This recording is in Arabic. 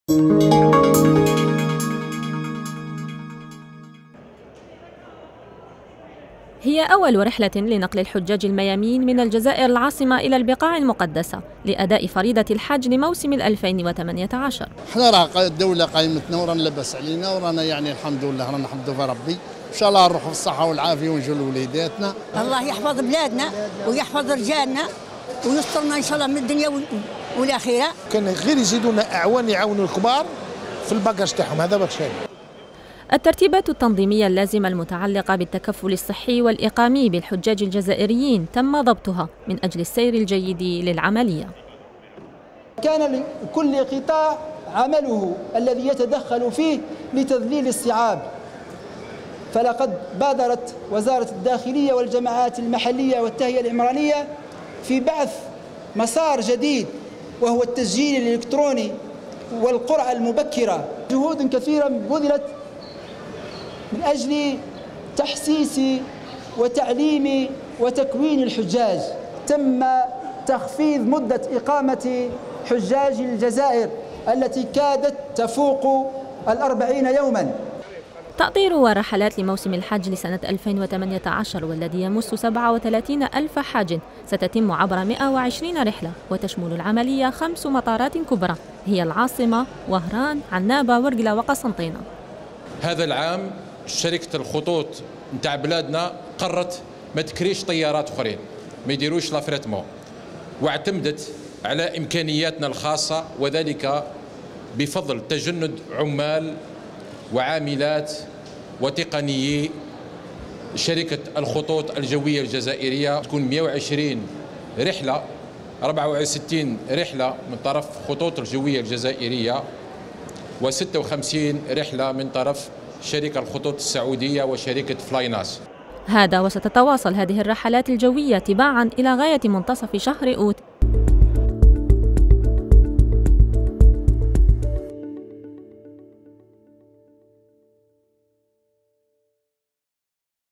هي أول رحلة لنقل الحجاج الميامين من الجزائر العاصمة إلى البقاع المقدسة لأداء فريضة الحج لموسم 2018. احنا راه الدولة قايمتنا ورانا لاباس علينا ورانا يعني الحمد لله رانا نحمدوا في ربي، إن شاء الله نروحوا في الصحة والعافية ونجوا لوليداتنا. الله يحفظ بلادنا ويحفظ رجالنا ويسترنا إن شاء الله من الدنيا والآخرة. كان غير يزيدونا أعوان يعاونوا الكبار في الباكاج تاعهم، هذا باش الترتيبات التنظيمية اللازمة المتعلقة بالتكفل الصحي والإقامي بالحجاج الجزائريين تم ضبطها من أجل السير الجيد للعملية. كان لكل قطاع عمله الذي يتدخل فيه لتذليل الصعاب، فلقد بادرت وزارة الداخلية والجماعات المحلية والتهيئة العمرانية في بعث مسار جديد وهو التسجيل الإلكتروني والقرعة المبكرة. جهود كثيرة بذلت من أجل تحسيس وتعليم وتكوين الحجاج. تم تخفيض مدة إقامة حجاج الجزائر التي كادت تفوق 40 يوماً. تأطير ورحلات لموسم الحج لسنة 2018 والذي يمس 37 ألف حاج ستتم عبر 120 رحلة، وتشمل العملية 5 مطارات كبرى هي العاصمة، وهران، عنابة، ورقلة وقسنطينة. هذا العام شركة الخطوط نتاع بلادنا قررت ما تكريش طيارات اخرين، ما يديروش لافريتمون، واعتمدت على امكانياتنا الخاصه، وذلك بفضل تجند عمال وعاملات وتقنيي شركه الخطوط الجويه الجزائريه. تكون 120 رحله، 64 رحله من طرف خطوط الجويه الجزائريه، و56 رحله من طرف شركة الخطوط السعودية وشركة فلايناس. هذا وستتواصل هذه الرحلات الجوية تباعاً إلى غاية منتصف شهر أوت